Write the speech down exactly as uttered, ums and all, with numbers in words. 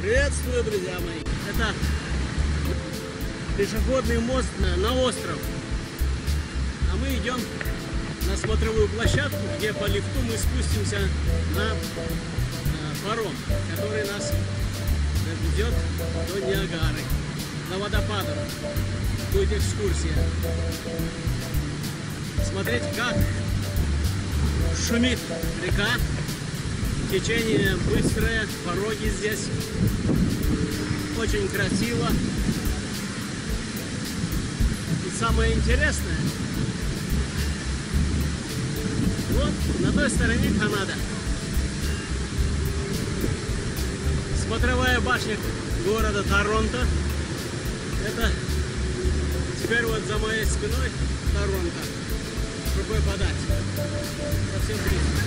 Приветствую, друзья мои! Это пешеходный мост на, на остров. А мы идем на смотровую площадку, где по лифту мы спустимся на, на паром, который нас доведет до Ниагары, на водопадов. Будет экскурсия. Смотреть, как шумит река. Течение быстрое, пороги здесь. Очень красиво. И самое интересное, вот на той стороне Канада. Смотровая башня города Торонто. Это теперь вот за моей спиной Торонто. Рукой подать. Совсем близко.